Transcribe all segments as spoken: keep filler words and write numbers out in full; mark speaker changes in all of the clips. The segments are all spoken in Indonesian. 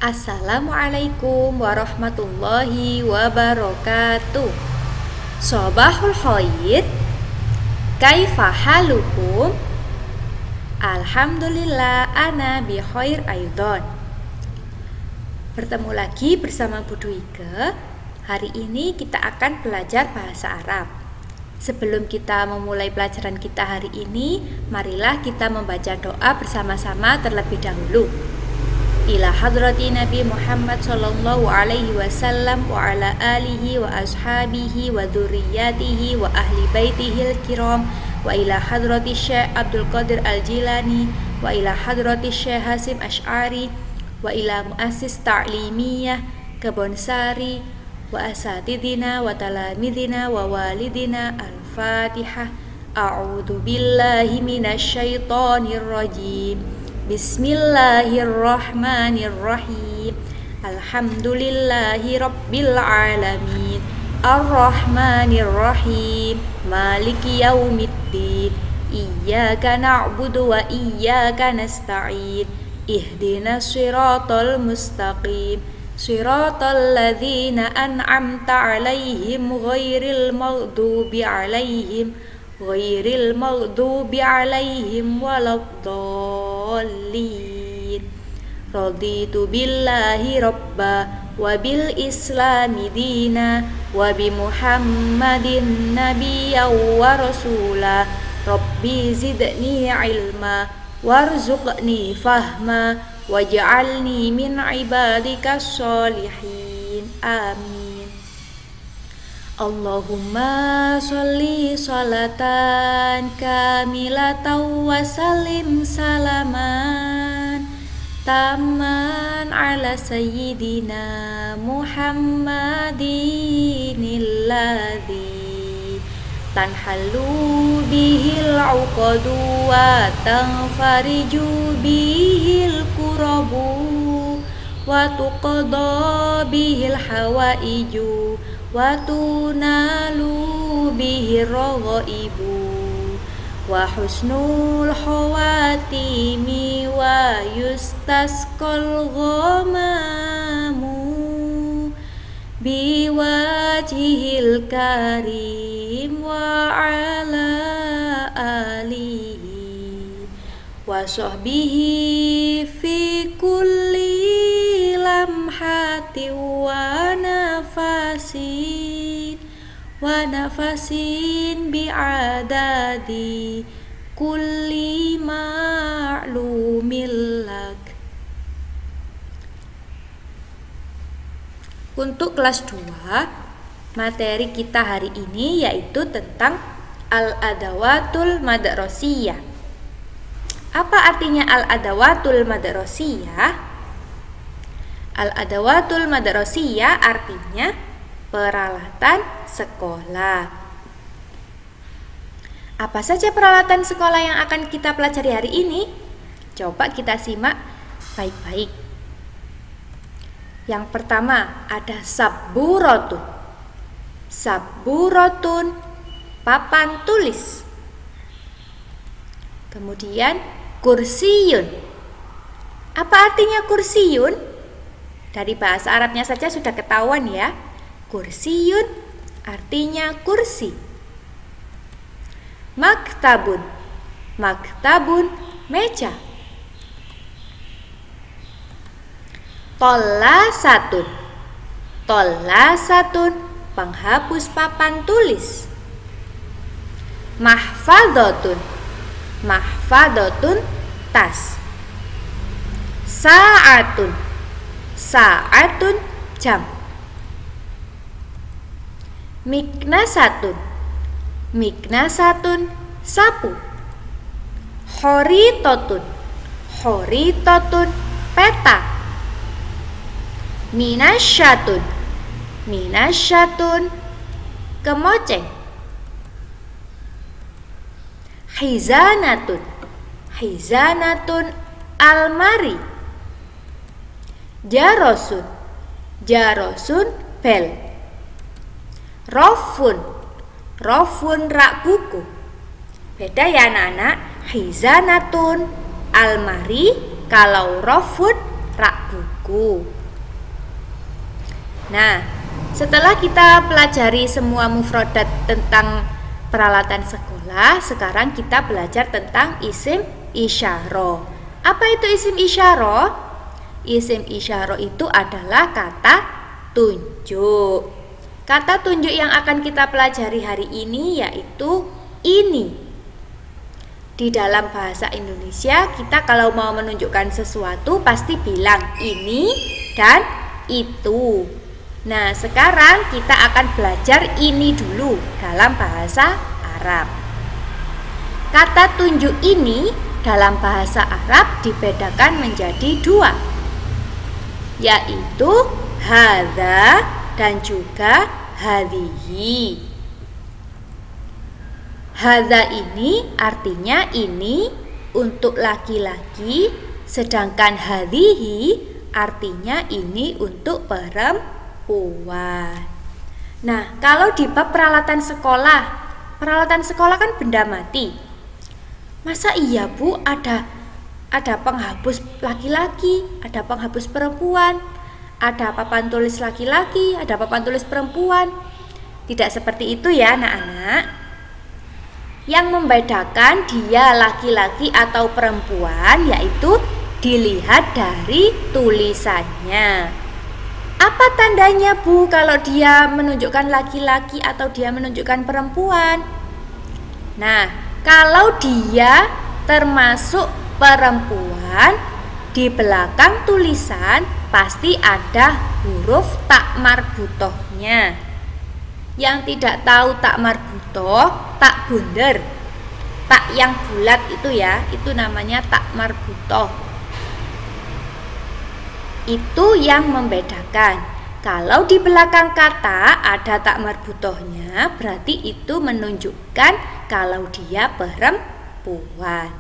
Speaker 1: Assalamualaikum warahmatullahi wabarakatuh. Sobahul khair. Kaifa halukum? Alhamdulillah ana bi khair aidon. Bertemu lagi bersama Bu Dwike. Hari ini kita akan belajar bahasa Arab. Sebelum kita memulai pelajaran kita hari ini, marilah kita membaca doa bersama-sama terlebih dahulu. Ila hadrati Nabi Muhammad sallallahu alaihi wasallam wa ala alihi wa ashabihi wa dzurriyyatihi wa ahli baitihil kiram wa ila hadrati Syekh Abdul Qadir Al-Jilani wa ila hadrati Syekh Hasim Asy'ari wa ila muassis ta'limiyah Kebonsari wa asatidina wa talamidina wa walidina. Al-Fatihah. A'udzu billahi minasy syaithanir rajim. Bismillahirrahmanirrahim. Alhamdulillahi rabbil alamin. Ar-Rahmanirrahim. Maliki yaumiddin. Iyyaka na'budu wa iyyaka nasta'in. Ihdinas siratal mustaqim. Siratal ladzina an'amta 'alaihim ghairil maghdubi 'alaihim ghairil maghdubi 'alaihim waladdallin. Raditu billahi rabba wa bil islami dina wa bi Muhammadin nabiyyan wa rasula. Rabbi zidni ilma warzuqni fahma waj'alni min ibadikas sholihin. Amin. Allahumma sholli sholatan kamilatan wa sallim salaman taman ala sayyidina Muhammadin alladhi tanhalu bihil uqadu wa tanfariju bihil kurabu wa tuqada bihil hawaiju wa tunalu bihi raghaibu wa husnul khawatimi wa yustasqal ghamamu biwajhil karim wa ala alihi wa sahbihi fi kulli lamhati wa nafasin wa nafasin bi'adadi kulli ma'lumil lak. Untuk kelas dua, materi kita hari ini yaitu tentang al-adawatul madrasiyah. Apa artinya al-adawatul madrasiyah? Al-adawatul madrasiyah artinya peralatan sekolah. Apa saja peralatan sekolah yang akan kita pelajari hari ini? Coba kita simak baik-baik. Yang pertama ada sabburotun. Sabburotun, papan tulis. Kemudian kursiyun. Apa artinya kursiyun? Dari bahasa Arabnya saja sudah ketahuan ya. Kursiyun artinya kursi. Maktabun. Maktabun, meja. Tollasatun. Tollasatun, penghapus papan tulis. Mahfadotun. Mahfadotun, tas. Sa'atun. Sa'atun, jam. Miknasatun. Miknasatun, sapu. Khoritotun. Khoritotun, peta. Minasyatun. Minasyatun, kemoceng. Khizanatun. Khizanatun, almari. Jarosun. Jarosun, bel. Rofun. Rofun, rak buku. Beda ya anak-anak. Khizanatun, almari. Kalau rofun, rak buku. aku. Nah, setelah kita pelajari semua mufradat tentang peralatan sekolah, sekarang kita belajar tentang isim isyarah. Apa itu isim isyarah? Isim isyarah itu adalah kata tunjuk. Kata tunjuk yang akan kita pelajari hari ini yaitu ini. Di dalam bahasa Indonesia, kita kalau mau menunjukkan sesuatu pasti bilang ini dan itu. Nah, sekarang kita akan belajar ini dulu dalam bahasa Arab. Kata tunjuk ini dalam bahasa Arab dibedakan menjadi dua, yaitu hadza dan juga hadhihi. Hadza ini artinya ini untuk laki-laki, sedangkan hadhihi artinya ini untuk perempuan. Puan. Nah, kalau di bab peralatan sekolah, peralatan sekolah kan benda mati. Masa iya Bu ada ada penghapus laki-laki, ada penghapus perempuan, ada papan tulis laki-laki, ada papan tulis perempuan? Tidak seperti itu ya anak-anak. Yang membedakan dia laki-laki atau perempuan yaitu dilihat dari tulisannya. Apa tandanya Bu kalau dia menunjukkan laki-laki atau dia menunjukkan perempuan? Nah, kalau dia termasuk perempuan, di belakang tulisan pasti ada huruf tak marbutohnya. Yang tidak tahu tak marbutoh, tak bunder, tak yang bulat itu ya, itu namanya tak marbutoh. Itu yang membedakan. Kalau di belakang kata ada tak marbutohnya, berarti itu menunjukkan kalau dia perempuan.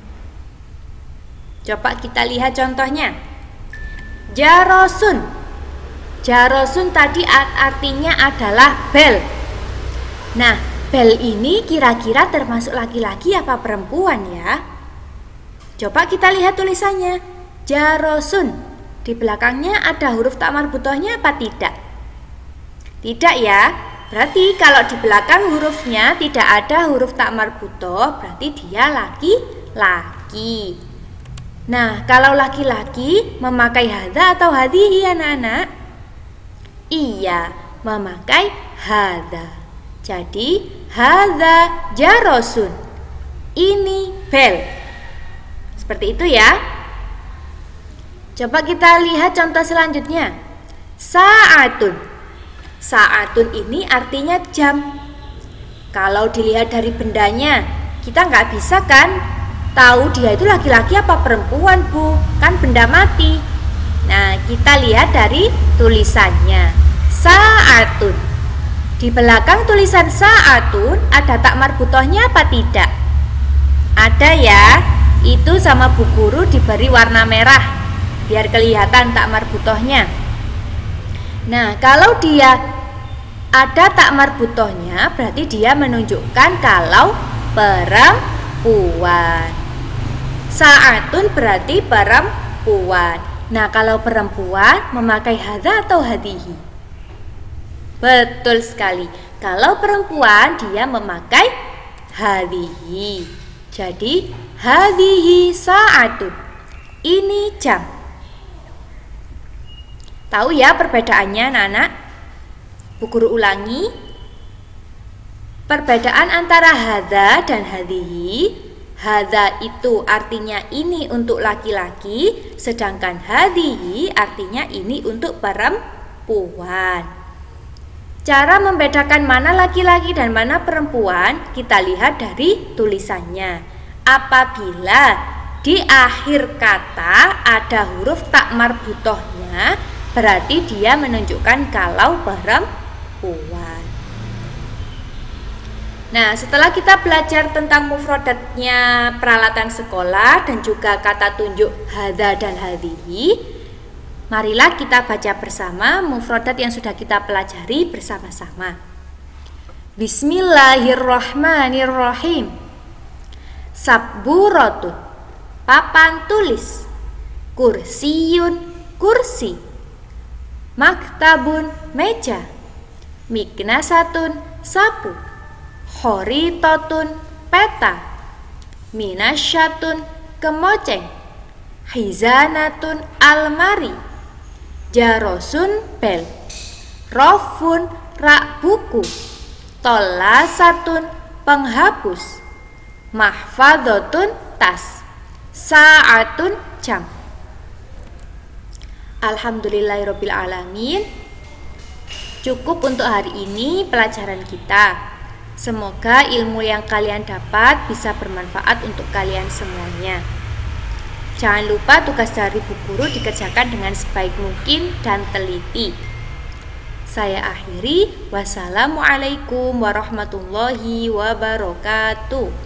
Speaker 1: Coba kita lihat contohnya. Jarosun. Jarosun tadi artinya adalah bel. Nah, bel ini kira-kira termasuk laki-laki apa perempuan ya? Coba kita lihat tulisannya. Jarosun. Di belakangnya ada huruf tak marbutohnya apa tidak? Tidak ya. Berarti kalau di belakang hurufnya tidak ada huruf tak marbutoh, berarti dia laki-laki. Nah, kalau laki-laki memakai hadza atau hadhihi anak-anak? Iya, memakai hadza. Jadi hadza jarosun. Ini bel. Seperti itu ya. Coba kita lihat contoh selanjutnya. Sa'atun. Sa'atun ini artinya jam. Kalau dilihat dari bendanya, kita nggak bisa kan tahu dia itu laki-laki apa perempuan Bu, kan benda mati. Nah, kita lihat dari tulisannya. Sa'atun. Di belakang tulisan sa'atun ada tak marbutohnya apa tidak? Ada ya. Itu sama Bu Guru diberi warna merah biar kelihatan tak marbutohnya. Nah, kalau dia ada tak marbutohnya, berarti dia menunjukkan kalau perempuan. Sa'atun berarti perempuan. Nah, kalau perempuan memakai hadza atau hadhihi? Betul sekali. Kalau perempuan dia memakai hadhihi. Jadi hadhihi sa'atun. Ini jam. Tahu ya perbedaannya anak-anak? Bu Guru ulangi. Perbedaan antara hadza dan hadhihi. Hadza itu artinya ini untuk laki-laki, sedangkan hadhihi artinya ini untuk perempuan. Cara membedakan mana laki-laki dan mana perempuan kita lihat dari tulisannya. Apabila di akhir kata ada huruf tak marbutohnya, berarti dia menunjukkan kalau perempuan. Nah, setelah kita belajar tentang mufradatnya peralatan sekolah dan juga kata tunjuk hadza dan hadhihi, marilah kita baca bersama mufradat yang sudah kita pelajari bersama-sama. Bismillahirrahmanirrahim. Sabburatun, papan tulis. Kursiyun, kursi. Maktabun, meja. Miknasatun, sapu. Khoritotun, peta. Minasyatun, kemoceng. Hizanatun, almari. Jarosun, bel. Rofun, rak buku. Tolasatun, penghapus. Mahfadotun, tas. Sa'atun, jam. Alhamdulillahirabbil alamin. Cukup untuk hari ini pelajaran kita. Semoga ilmu yang kalian dapat bisa bermanfaat untuk kalian semuanya. Jangan lupa tugas dari Bu Guru dikerjakan dengan sebaik mungkin dan teliti. Saya akhiri. Wassalamualaikum warahmatullahi wabarakatuh.